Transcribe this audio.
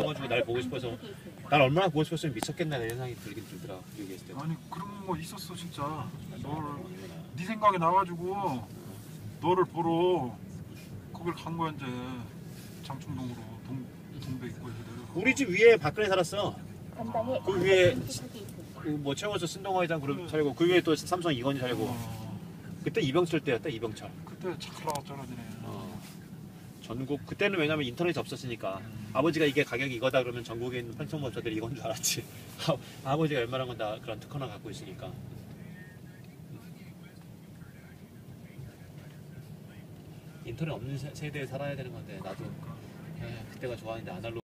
있어가지고 날 보고 싶어서 날 얼마나 보고 싶었으면 미쳤겠나 이런 생각이 들긴 들더라. 여기 있을 때. 아니 그런 거 있었어 진짜. 네 생각이 나가지고 너를 보러 거길 간 거야 이제. 장충동으로 동백 있고 해서 내려가. 우리 집 위에 박근혜 살았어. 전방에 그 위에 도착이 있습니다. 뭐 최원수 신동아회장 그룹 살고 그 위에 또 삼성 이건희 살고. 어, 그때 이병철 때였다. 이병철. 그때 착 나왔잖아 니네. 전국 그때는 왜냐면 인터넷이 없었으니까 아버지가 이게 가격이 이거다 그러면 전국에 있는 편성업자들이 이건 줄 알았지. 아버지가 웬만한 건 다 그런 특허나 갖고 있으니까. 인터넷 없는 세대에 살아야 되는 건데 나도 그때가 좋았는데 아날로그